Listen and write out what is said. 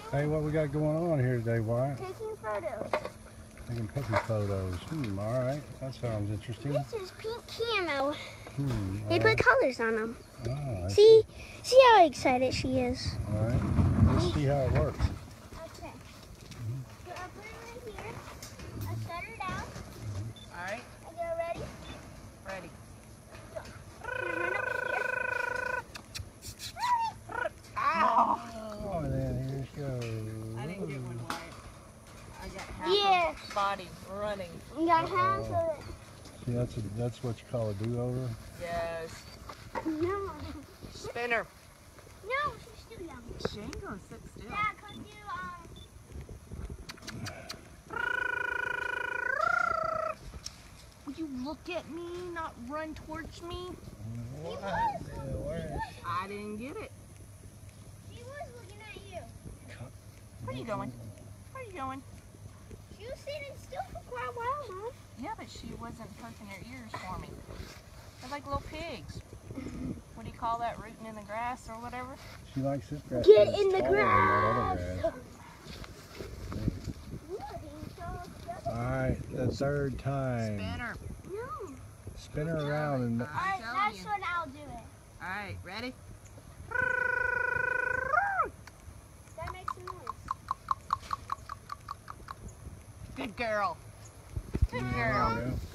Hey, what we got going on here today, Wyatt? Taking photos. Taking puppy photos. All right. That sounds interesting. This is pink camo. They All put right. colors on them. Oh, See how excited she is. All right. Let's see how it works. Okay. So I'll put it right here. I'll set her down. All right. Are you ready? Ready. Go. Run over here. Ow! Oh, and then here she goes. I didn't get one, Wyatt. I got half Yes. of body running. You got half of it. See, that's what you call a do-over. Yes. No. Spinner. No, she's too young. She ain't gonna sit still. Dad, could you, Will you look at me, not run towards me? What? I didn't get it. She was looking at you. Where are you going? Where are you going? She was sitting still for quite a while, Mom. Yeah, but she wasn't perking her ears for me. They're like little pigs. What do you call that, rooting in the grass or whatever? She likes it. Get in the grass. All right, the third time. Spinner. No. Spin her around and. Alright, that's when I'll do it. All right, ready? That makes a noise. Good girl. Good There girl. we go.